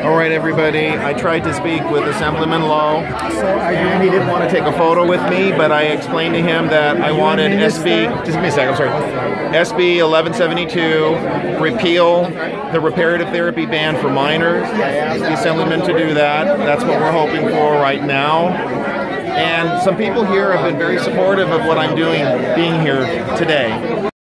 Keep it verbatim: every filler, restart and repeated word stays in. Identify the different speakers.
Speaker 1: All right, everybody. I tried to speak with Assemblyman Lowe, and he didn't want to take a photo with me, but I explained to him that I wanted S B, just give me a second, I'm sorry, S B eleven seventy-two, repeal the reparative therapy ban for minors. I asked the Assemblyman to do that. That's what we're hoping for right now. And some people here have been very supportive of what I'm doing being here today.